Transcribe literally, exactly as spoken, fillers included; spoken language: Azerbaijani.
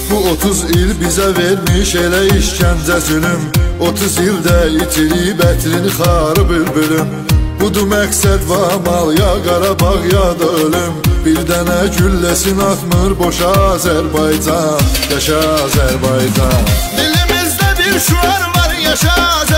Bu otuz il bizə vermiş elə işkəncə zülüm. Otuz ildə itirib ətrini xarı bülbülüm. Budur məqsəd və amal, ya Qarabağ ya da ölüm. Bir dənə gülləsin atmır boşa Azərbaycan, yaşa Azərbaycan. Dilimizdə bir şüar var, yaşa Azərbaycan.